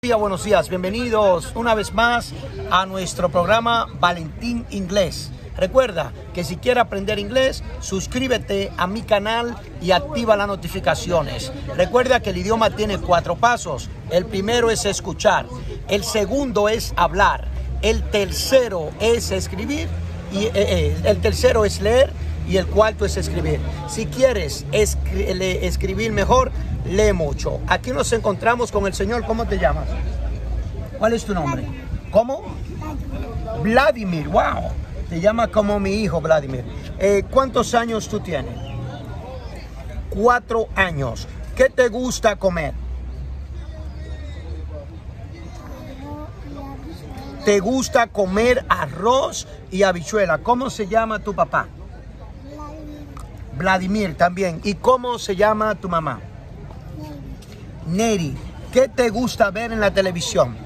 buenos días. Bienvenidos una vez más a nuestro programa Valentín Inglés. Recuerda que si quieres aprender inglés, suscríbete a mi canal y activa las notificaciones. Recuerda que el idioma tiene 4 pasos. El primero es escuchar, el segundo es hablar, el tercero es escribir y el tercero es leer y el cuarto es escribir. Si quieres escribir mejor, lee mucho. Aquí nos encontramos con el señor. ¿Cómo te llamas? ¿Cuál es tu nombre? ¿Cómo? Vladimir. Wow. Te llama como mi hijo, Vladimir. ¿Cuántos años tú tienes? 4 años. ¿Qué te gusta comer? ¿Te gusta comer arroz y habichuela? ¿Cómo se llama tu papá? Vladimir también. ¿Y cómo se llama tu mamá? Neri. ¿Qué te gusta ver en la televisión?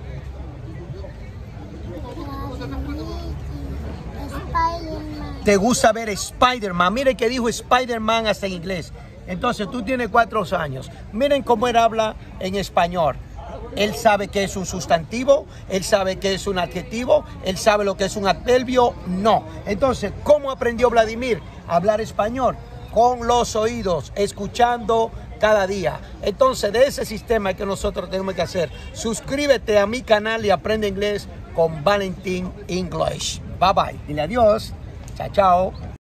¿Te gusta ver Spider-Man? Mire que dijo Spider-Man hasta en inglés. Entonces tú tienes 4 años. Miren cómo él habla en español. Él sabe que es un sustantivo, él sabe que es un adjetivo, él sabe lo que es un adverbio. No. Entonces, ¿cómo aprendió Vladimir a hablar español? Con los oídos, escuchando cada día. Entonces, de ese sistema que nosotros tenemos que hacer, suscríbete a mi canal y aprende inglés con Valentín English. Bye bye. Dile adiós. Chao, chao.